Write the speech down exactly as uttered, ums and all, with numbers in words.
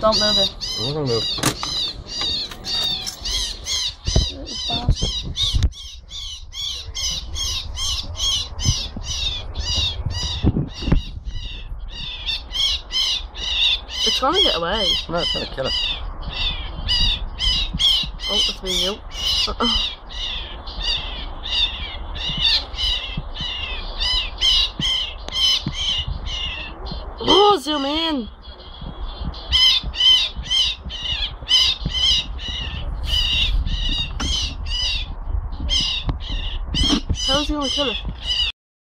Don't move it. I'm not gonna move. It's gonna get away. No, it's gonna kill it. Oh, it's me you. Uh-uh. Oh, zoom in. How's he gonna kill it?